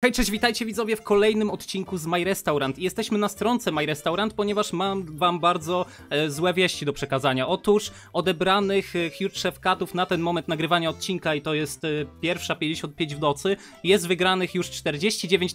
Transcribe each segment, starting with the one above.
Hej, cześć, witajcie widzowie w kolejnym odcinku z My Restaurant. Jesteśmy na stronce My Restaurant, ponieważ mam wam bardzo złe wieści do przekazania. Otóż odebranych Huge Chef Catów na ten moment nagrywania odcinka, i to jest pierwsza 55 w nocy, jest wygranych już 49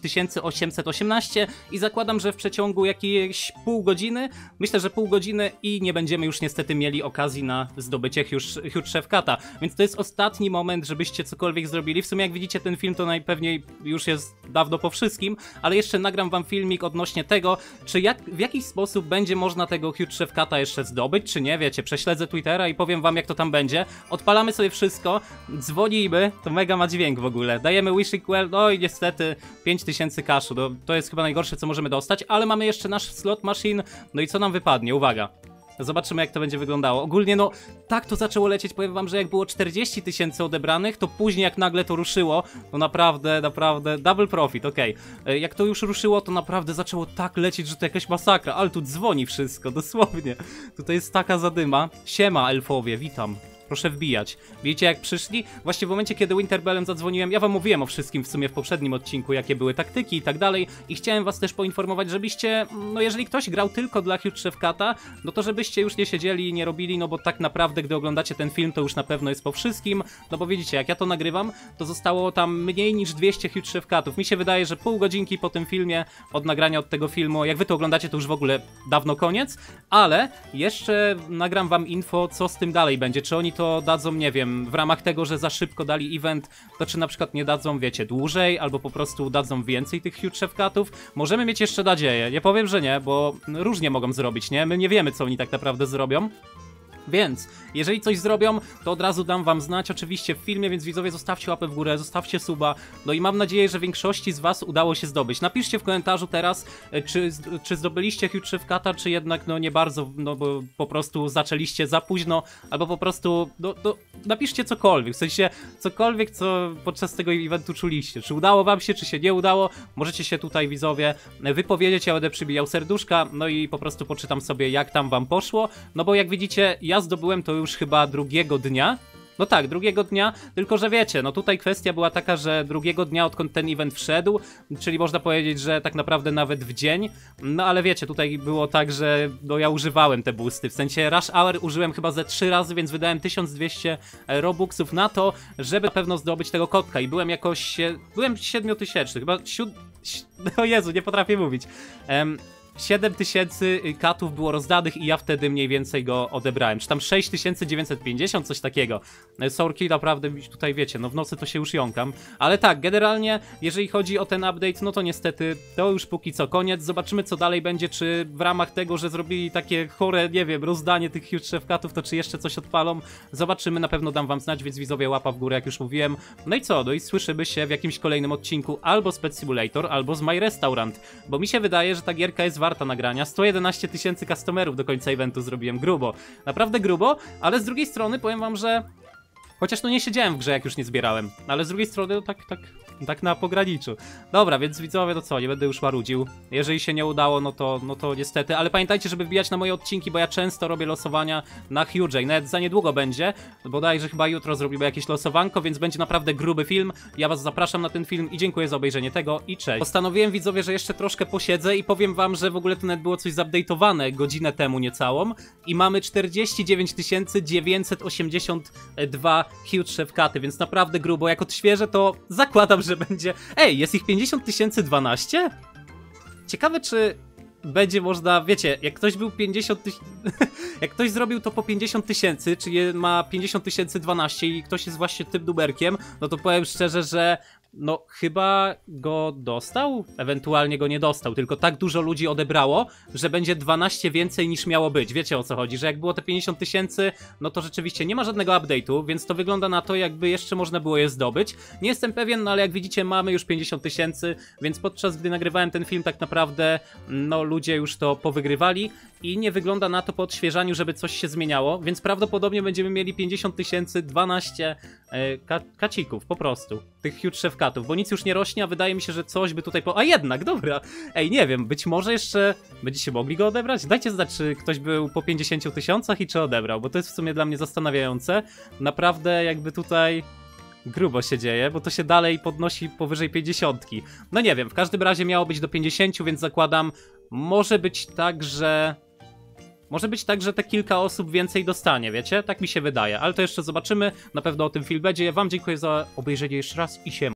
818 i zakładam, że w przeciągu jakiejś pół godziny, myślę, że pół godziny i nie będziemy już niestety mieli okazji na zdobycie Huge Chef Cata. Więc to jest ostatni moment, żebyście cokolwiek zrobili. W sumie jak widzicie, ten film to najpewniej już jest dawno po wszystkim, ale jeszcze nagram wam filmik odnośnie tego, czy w jakiś sposób będzie można tego Huge Chef Cata jeszcze zdobyć, czy nie, wiecie, prześledzę Twittera i powiem wam, jak to tam będzie. Odpalamy sobie wszystko, dzwonimy, to mega ma dźwięk w ogóle, dajemy wishing well, no i niestety 5000 kaszu, to jest chyba najgorsze, co możemy dostać, ale mamy jeszcze nasz slot machine, no i co nam wypadnie, uwaga. Zobaczymy, jak to będzie wyglądało. Ogólnie no, tak to zaczęło lecieć, powiem wam, że jak było 40 000 odebranych, to później jak nagle to ruszyło, to naprawdę, double profit, okej. Jak to już ruszyło, to naprawdę zaczęło tak lecieć, że to jakaś masakra, ale tu dzwoni wszystko, dosłownie. Tutaj jest taka zadyma. Siema, elfowie, witam. Proszę wbijać. Widzicie, jak przyszli? Właśnie w momencie, kiedy Winterbellem zadzwoniłem, ja wam mówiłem o wszystkim w sumie w poprzednim odcinku, jakie były taktyki i tak dalej, i chciałem was też poinformować, żebyście, no jeżeli ktoś grał tylko dla Huge Chef Cata, no to żebyście już nie siedzieli i nie robili, no bo tak naprawdę, gdy oglądacie ten film, to już na pewno jest po wszystkim, no bo widzicie, jak ja to nagrywam, to zostało tam mniej niż 200 Huge Chef Catów. Mi się wydaje, że pół godzinki po tym filmie, od nagrania od tego filmu, jak wy to oglądacie, to już w ogóle dawno koniec, ale jeszcze nagram wam info, co z tym dalej będzie, czy oni to dadzą, nie wiem, w ramach tego, że za szybko dali event, to czy na przykład nie dadzą, wiecie, dłużej, albo po prostu dadzą więcej tych Huge Chef Catów. Możemy mieć jeszcze nadzieję, nie powiem, że nie, bo różnie mogą zrobić, nie? My nie wiemy, co oni tak naprawdę zrobią. Więc, jeżeli coś zrobią, to od razu dam wam znać, oczywiście w filmie, więc widzowie, zostawcie łapę w górę, zostawcie suba, no i mam nadzieję, że większości z was udało się zdobyć. Napiszcie w komentarzu teraz, czy zdobyliście Huge Chef Cata, czy jednak, no nie bardzo, no bo po prostu zaczęliście za późno, albo po prostu, napiszcie cokolwiek, w sensie cokolwiek, co podczas tego eventu czuliście. Czy udało wam się, czy się nie udało, możecie się tutaj, widzowie, wypowiedzieć, ja będę przybijał serduszka, no i po prostu poczytam sobie, jak tam wam poszło, no bo jak widzicie, ja zdobyłem to już chyba drugiego dnia. No tak, drugiego dnia, tylko że wiecie, no tutaj kwestia była taka, że drugiego dnia, odkąd ten event wszedł, czyli można powiedzieć, że tak naprawdę nawet w dzień, no ale wiecie, tutaj było tak, że no ja używałem te boosty, w sensie Rush Hour użyłem chyba ze 3 razy, więc wydałem 1200 robuxów na to, żeby na pewno zdobyć tego kotka i byłem jakoś, byłem 7000, chyba o Jezu, nie potrafię mówić. 7000 katów było rozdanych i ja wtedy mniej więcej go odebrałem. Czy tam 6950, coś takiego. Sorki, naprawdę tutaj wiecie, no w nocy to się już jąkam. Ale tak, generalnie, jeżeli chodzi o ten update, no to niestety to już póki co koniec. Zobaczymy, co dalej będzie, czy w ramach tego, że zrobili takie chore, nie wiem, rozdanie tych Huge Chef Catów, to czy jeszcze coś odpalą. Zobaczymy, na pewno dam wam znać, więc widzowie, łapa w górę, jak już mówiłem. No i co? No i słyszymy się w jakimś kolejnym odcinku albo z Pet Simulator, albo z My Restaurant. Bo mi się wydaje, że ta gierka jest warta nagrania. 111 000 customerów do końca eventu zrobiłem, grubo. Naprawdę grubo, ale z drugiej strony powiem wam, że chociaż no nie siedziałem w grze, jak już nie zbierałem, ale z drugiej strony no tak na pograniczu. Dobra, więc widzowie, to co, nie będę już marudził. Jeżeli się nie udało, no to niestety, ale pamiętajcie, żeby wbijać na moje odcinki, bo ja często robię losowania na Huge, nawet za niedługo będzie, bodajże chyba jutro zrobimy jakieś losowanko, więc będzie naprawdę gruby film. Ja was zapraszam na ten film i dziękuję za obejrzenie tego i cześć. Postanowiłem, widzowie, że jeszcze troszkę posiedzę i powiem wam, że w ogóle to nawet było coś zupdate'owane godzinę temu niecałą i mamy 49 982 Huge Chef Caty, więc naprawdę grubo. Jak odświeżę, to zakładam, że będzie... Ej, jest ich 50 012? Ciekawe, czy będzie można, wiecie, jak ktoś był 50 000... jak ktoś zrobił to po 50 000, czyli ma 50 012 i ktoś jest właśnie tym numerkiem, no to powiem szczerze, że no chyba go dostał, ewentualnie go nie dostał, tylko tak dużo ludzi odebrało, że będzie 12 więcej niż miało być. Wiecie, o co chodzi, że jak było te 50 000, no to rzeczywiście nie ma żadnego update'u, więc to wygląda na to, jakby jeszcze można było je zdobyć. Nie jestem pewien, no ale jak widzicie, mamy już 50 000, więc podczas gdy nagrywałem ten film, tak naprawdę no ludzie już to powygrywali i nie wygląda na to po odświeżaniu, żeby coś się zmieniało, więc prawdopodobnie będziemy mieli 50 012 kacików, po prostu, tych Huge Chef Catów, bo nic już nie rośnie, a wydaje mi się, że coś by tutaj A jednak, dobra, ej, nie wiem, być może jeszcze będziecie mogli go odebrać? Dajcie znać, czy ktoś był po 50 000 i czy odebrał, bo to jest w sumie dla mnie zastanawiające, naprawdę jakby tutaj... grubo się dzieje, bo to się dalej podnosi powyżej 50. No nie wiem, w każdym razie miało być do 50, więc zakładam, może być tak, że... Może być tak, że te kilka osób więcej dostanie, wiecie? Tak mi się wydaje, ale to jeszcze zobaczymy. Na pewno o tym film będzie. Ja wam dziękuję za obejrzenie jeszcze raz i siema.